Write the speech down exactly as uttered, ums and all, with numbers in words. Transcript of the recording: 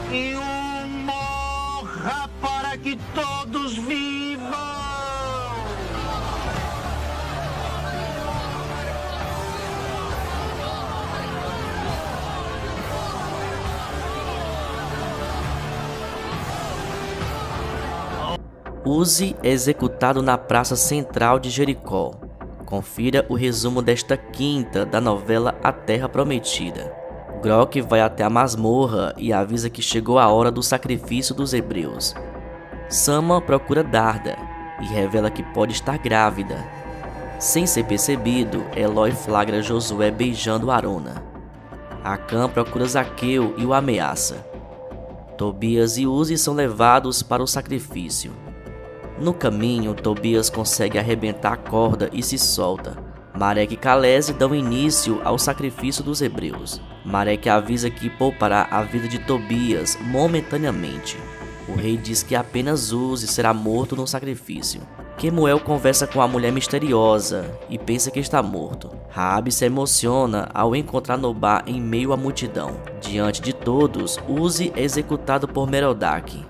e um morra para que todos vivam. Uzi é executado na praça central de Jericó. Confira o resumo desta quinta da novela A Terra Prometida. Grok vai até a masmorra e avisa que chegou a hora do sacrifício dos hebreus. Sama procura Darda e revela que pode estar grávida. Sem ser percebido, Eloy flagra Josué beijando Arona. Acã procura Zaqueu e o ameaça. Tobias e Uzi são levados para o sacrifício. No caminho, Tobias consegue arrebentar a corda e se solta. Marek e Kalese dão início ao sacrifício dos hebreus. Marek avisa que poupará a vida de Tobias momentaneamente. O rei diz que apenas Uzi será morto no sacrifício. Kemuel conversa com a mulher misteriosa e pensa que está morto. Raabe se emociona ao encontrar Nobá em meio à multidão. Diante de todos, Uzi é executado por Merodach.